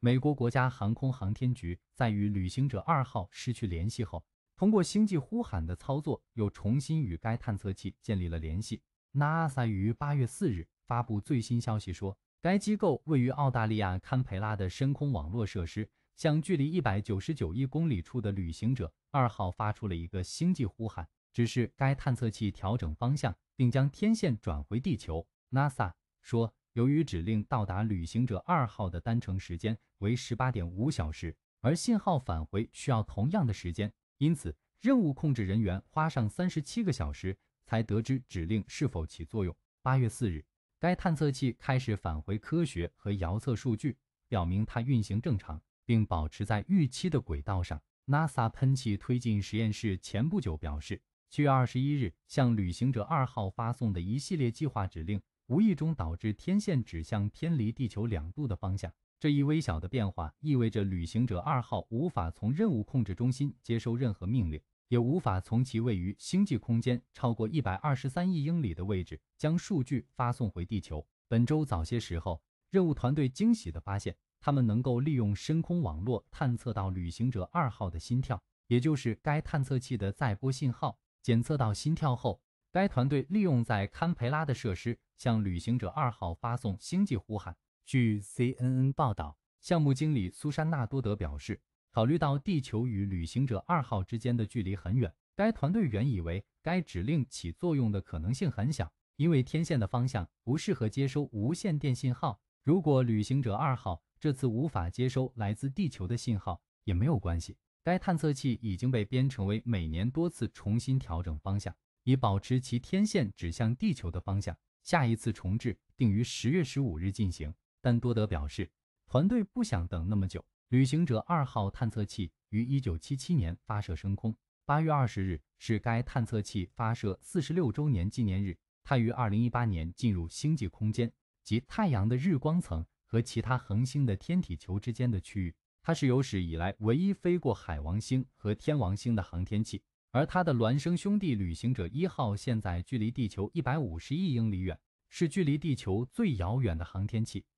美国国家航空航天局在与旅行者2号失去联系后，通过星际呼喊的操作，又重新与该探测器建立了联系。NASA 于8月4日发布最新消息说，该机构位于澳大利亚堪培拉的深空网络设施向距离199亿公里处的旅行者2号发出了一个星际呼喊，指示该探测器调整方向，并将天线转回地球。NASA 说，由于指令到达旅行者2号的单程时间为 18.5 小时，而信号返回需要同样的时间，因此任务控制人员花上37个小时才得知指令是否起作用。8月4日，该探测器开始返回科学和遥测数据，表明它运行正常，并保持在预期的轨道上。NASA 喷气推进实验室前不久表示，7月21日向旅行者2号发送的一系列计划指令无意中导致天线指向偏离地球2度的方向。这一微小的变化意味着旅行者2号无法从任务控制中心接收任何命令，也无法从其位于星际空间超过123亿英里的位置将数据发送回地球。本周早些时候，任务团队惊喜地发现，他们能够利用深空网络探测到旅行者2号的心跳，也就是该探测器的载波信号。检测到心跳后，该团队利用在堪培拉的设施向旅行者2号发送星际呼喊。据 CNN 报道，项目经理苏珊娜多德表示，考虑到地球与旅行者2号之间的距离很远，该团队原以为该指令起作用的可能性很小，因为天线的方向不适合接收无线电信号。如果旅行者2号这次无法接收来自地球的信号，也没有关系。该探测器已经被编程为每年多次重新调整方向，以保持其天线指向地球的方向。下一次重置定于10月15日进行，但多德表示，团队不想等那么久。旅行者2号探测器于1977年发射升空，8月20日是该探测器发射46周年纪念日。它于2018年进入星际空间，即太阳的日光层和其他恒星的天体球之间的区域。它是有史以来唯一飞过海王星和天王星的航天器，而它的孪生兄弟旅行者1号现在距离地球150亿英里远，是距离地球最遥远的航天器。